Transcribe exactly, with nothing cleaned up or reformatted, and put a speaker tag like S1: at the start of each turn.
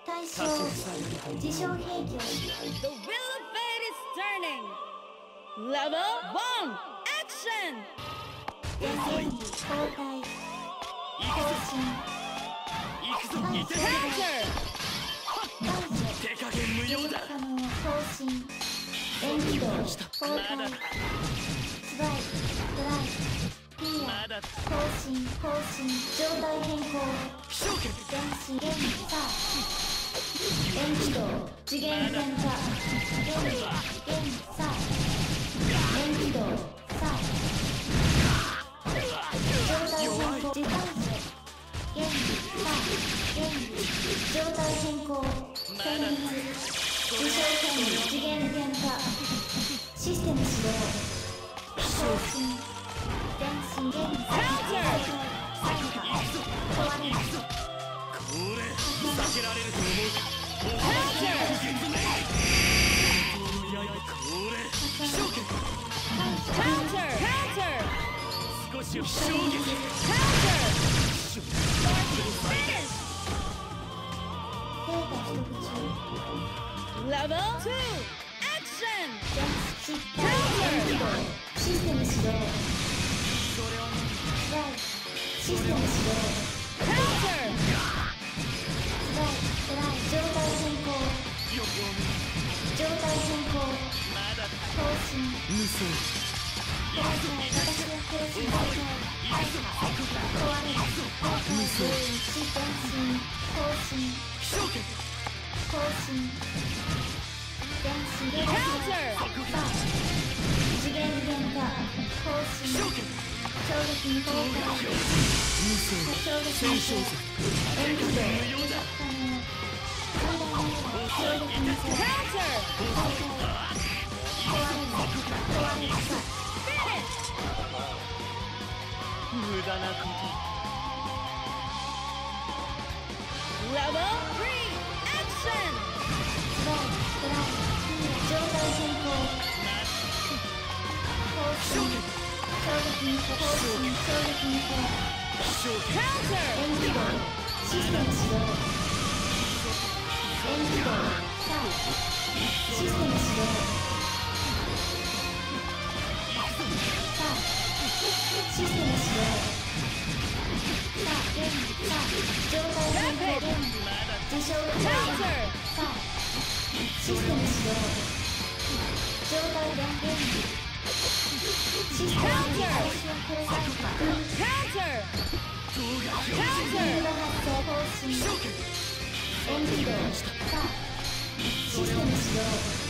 S1: 対象自称兵器を
S2: The wheel of fate is turning. Level one, action.
S1: 電源交代更新
S2: Counter.
S1: 解除可能更新電気道交代スバイドライピーア更新更新状態変更電子ゲームサー電気道次元変化ゲームゲームサー電気道サー状態変更時間差ゲームサーゲーム状態変更戦慄自称権利次元変化システム始動更新電子ゲームサイファ壊れる
S3: これ避けられると思うか
S2: Counter. Counter.
S3: 少し衝撃
S2: Counter. Finish.
S1: 兵が取得中
S2: Level two, action.
S1: 電子失敗電気道システム始動スライシステム始動
S2: Counter.
S1: スライスライ状態変更状態変更更新
S3: 無双
S1: 壊れ私が殺す状態壊れる
S3: 無双
S1: 電信更新更新電子ゲーム
S2: Counter.
S1: さあ次元変化更新衝撃に公開
S3: 無双
S1: 衝撃に公開電気道可能最大の衝撃に公開
S2: Counter.
S1: 壊れる壊れるさ
S2: Finish.
S3: 無駄なこと
S2: Level three, action.
S1: スライドライ状態変更更新衝撃に更新衝撃に公開
S2: Counter.
S1: 電気道システム始動電気道さあシステム始動さあシステム始動さあゲームさあ状態変更ゲーム自称ゲーム
S2: Counter.
S1: さあシステム始動状態電源システム私はこれサイファ
S2: Counter.
S1: フィールド発生更新電気道さあシステム始動